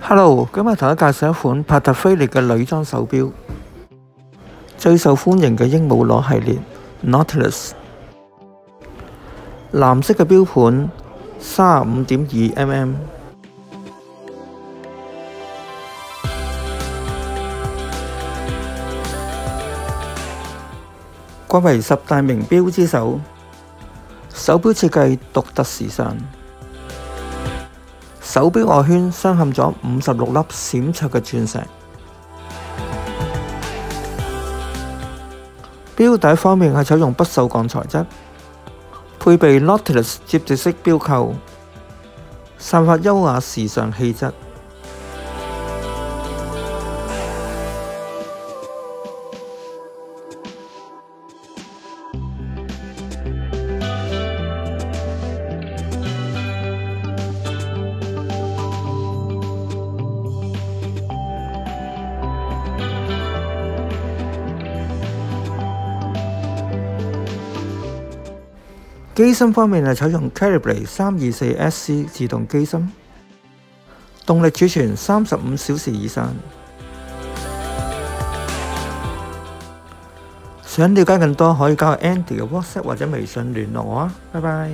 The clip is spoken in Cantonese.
Hello，今日同大家介紹一款帕特菲利嘅女裝手錶，最受歡迎嘅鸚鵡螺系列 Nautilus， 藍色嘅錶盤35.2mm， 貴為10大名錶之首，手錶設計獨特時尚。手錶外圈鑲嵌咗56粒閃卓嘅鑽石。錶帶方面係採用不鏽鋼材質，配備 Nautilus 摺疊式錶扣，散發優雅時尚氣質。機芯方面係採用 Calibre 324SC 自動機芯，動力儲存35小時以上。想了解更多，可以加 Andy 嘅 WhatsApp 或者微信聯絡我啊！拜拜。